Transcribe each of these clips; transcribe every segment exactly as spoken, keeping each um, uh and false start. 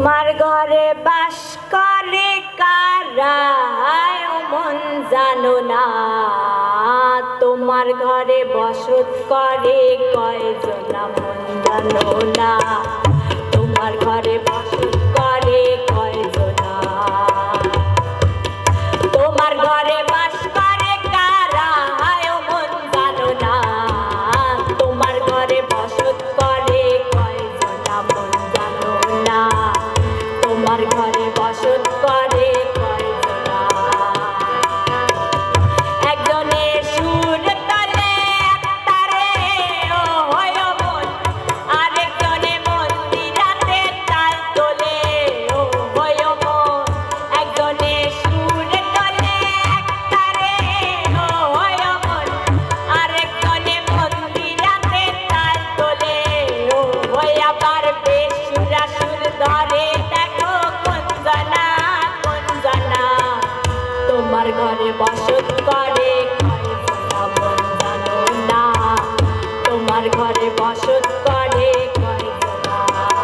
তোমার ঘরে বাস করে কারা মন জানো না, তোমার ঘরে বসত করে কয়জনা মন জানো না, তোমার ঘরে বসত করে কয়জনা, তোমার ঘরে বাস করে কারা মন জানো না, তোমার ঘরে বসত করে কয়জনা মন জানো না, তোমার ঘরে বসত করে কয়জনা। একজনে সুর তলে একতারে ও হয় মন, আরেকজনে মন্দিরাতে তাল তোলে ও হয় মন, একজনে সুর তলে একতারে ও হয় মন, আরেকজনে মন্দিরাতে তাল তোলে ও হয় আবার বেসুরা সুর ধরে দেখো কোন জানা কোন জানা, তোমার ঘরে বসত করে কয়জনা মন জানো না, তোমার ঘরে বসত করে কয়জনা।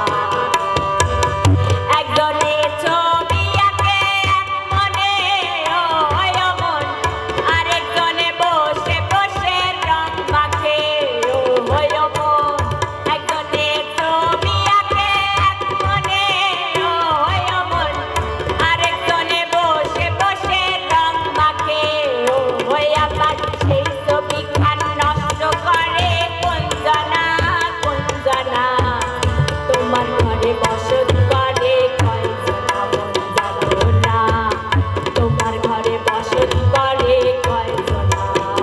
একজনে ছবি আঁকে এক মনে ও হয় মন, আরেকজনে বসে বসে রং মাখে ও হয় মন, একজনে ছবি আঁকে এক মনে ও হয় মন, আরেকজনে বসে বসে রং মাখে ও হয় আবার সেই ছবি খান নষ্ট করে কোন জানা কোন জানা, তোমার ঘরে বসত করে কয়জনা মন জানো না, তোমার ঘরে বসত করে কয়জনা।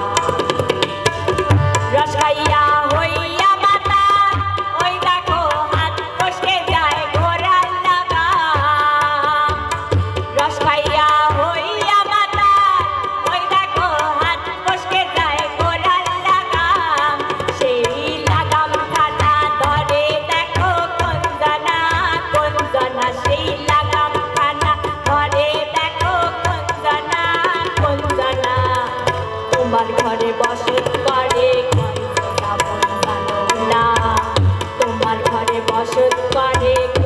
রস খাইয়া হইয়া মাতা ওই দেখো হাত ফসকে যায় ঘোড়ার লাগা, রস খাইয়া হইয়া মাতা ওই দেখো হাত ফসকে যায় ঘোড়ার লাগা, সেই লাগাম খানা ধরে দেখো কোন জানা কোন জানা, সেই লাগাম খানা ধরে দেখো কোন জানা কোন জানা, তোমার ঘরে বসত করে কয়জনা মন জানো না, তোমার ঘরে বসত করে